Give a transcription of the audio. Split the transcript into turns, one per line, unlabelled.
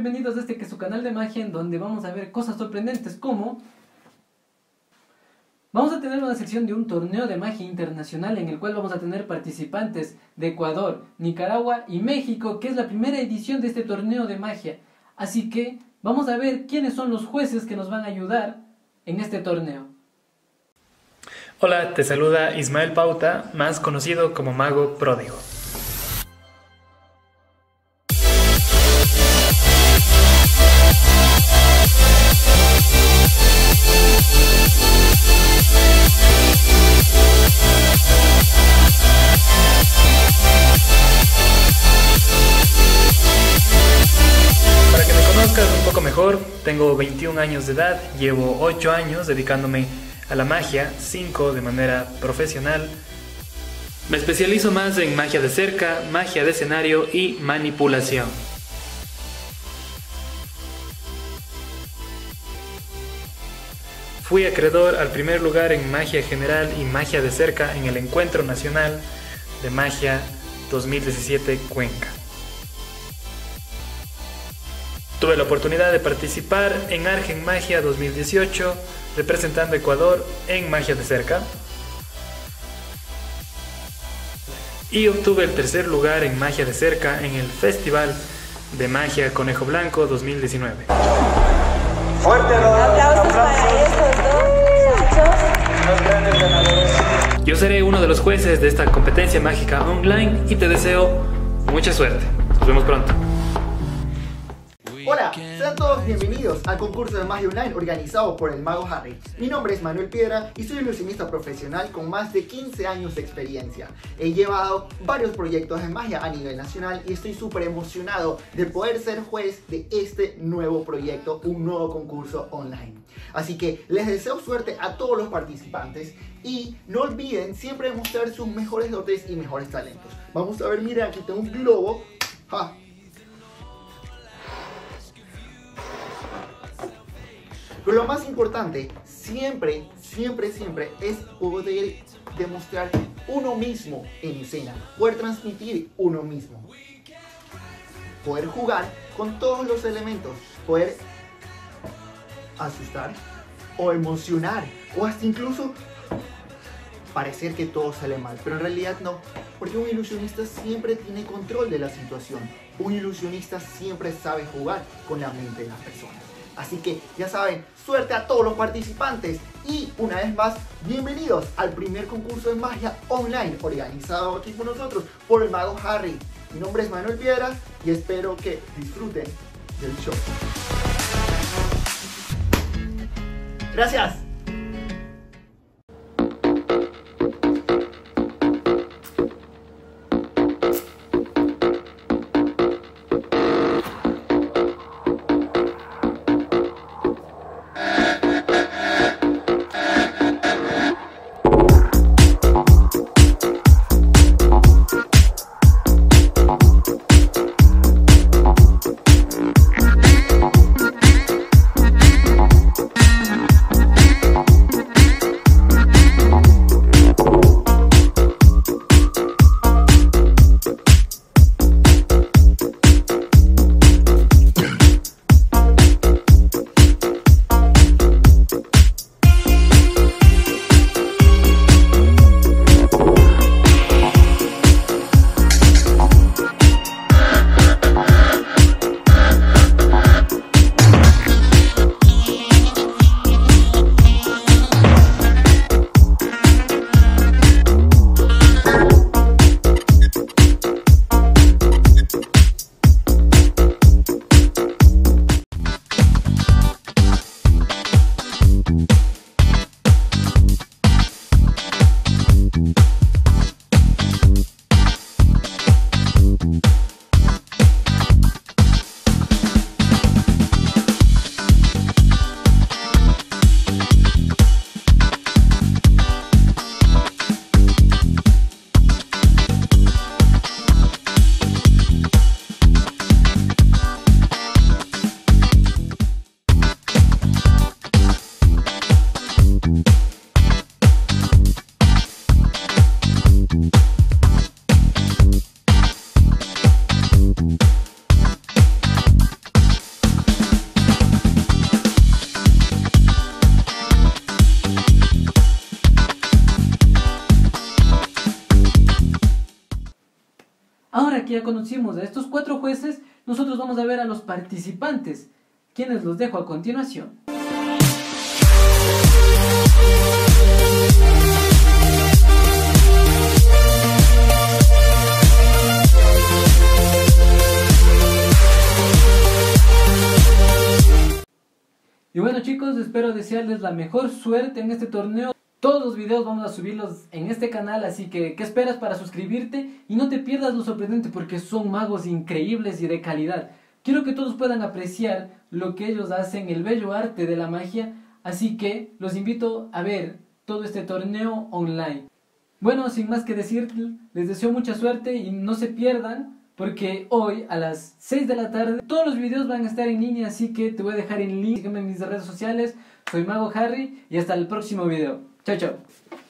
bienvenidos a este que es su canal de magia, en donde vamos a ver cosas sorprendentes como... Vamos a tener una sección de un torneo de magia internacional en el cual vamos a tener participantes de Ecuador, Nicaragua y México, que es la primera edición de este torneo de magia. Así que vamos a ver quiénes son los jueces que nos van a ayudar en este torneo.
Hola, te saluda Ismael Pauta, más conocido como Mago Pródigo. Para que me conozcas un poco mejor, tengo 21 años de edad, llevo 8 años dedicándome a la magia, 5 de manera profesional. Me especializo más en magia de cerca, magia de escenario y manipulación. Fui acreedor al primer lugar en magia general y magia de cerca en el Encuentro Nacional de Magia 2017 Cuenca. Tuve la oportunidad de participar en Argen Magia 2018, representando a Ecuador en magia de cerca. Y obtuve el tercer lugar en magia de cerca en el Festival de Magia Conejo Blanco 2019.
Fuerte aplausos para estos dos muchachos. Los grandes ganadores.
Yo seré uno de los jueces de esta competencia mágica online y te deseo mucha suerte. Nos vemos pronto.
Hola, sean todos bienvenidos al concurso de magia online organizado por el Mago Harry. Mi nombre es Manuel Piedra y soy ilusionista profesional con más de 15 años de experiencia. He llevado varios proyectos de magia a nivel nacional y estoy súper emocionado de poder ser juez de este nuevo proyecto, un nuevo concurso online. Así que les deseo suerte a todos los participantes y no olviden siempre mostrar sus mejores dotes y mejores talentos. Vamos a ver, mira, aquí tengo un globo. ¡Ja! Pero lo más importante, siempre es poder demostrar uno mismo en escena, poder transmitir uno mismo, poder jugar con todos los elementos, poder asustar o emocionar o hasta incluso parecer que todo sale mal, pero en realidad no, porque un ilusionista siempre tiene control de la situación, un ilusionista siempre sabe jugar con la mente de las personas. Así que ya saben, suerte a todos los participantes y una vez más, bienvenidos al primer concurso de magia online organizado aquí por nosotros por el Mago Harry. Mi nombre es Manuel Piedra y espero que disfruten del show. Gracias.
Ahora que ya conocimos a estos 4 jueces, nosotros vamos a ver a los participantes, quienes los dejo a continuación. Y bueno chicos, espero desearles la mejor suerte en este torneo. Todos los videos vamos a subirlos en este canal, así que ¿qué esperas para suscribirte? Y no te pierdas lo sorprendente porque son magos increíbles y de calidad. Quiero que todos puedan apreciar lo que ellos hacen, el bello arte de la magia, así que los invito a ver todo este torneo online. Bueno, sin más que decir, les deseo mucha suerte y no se pierdan, porque hoy a las 6 de la tarde todos los videos van a estar en línea, así que te voy a dejar en link. Sígueme en mis redes sociales, soy Mago Harry y hasta el próximo video. Chao, chao.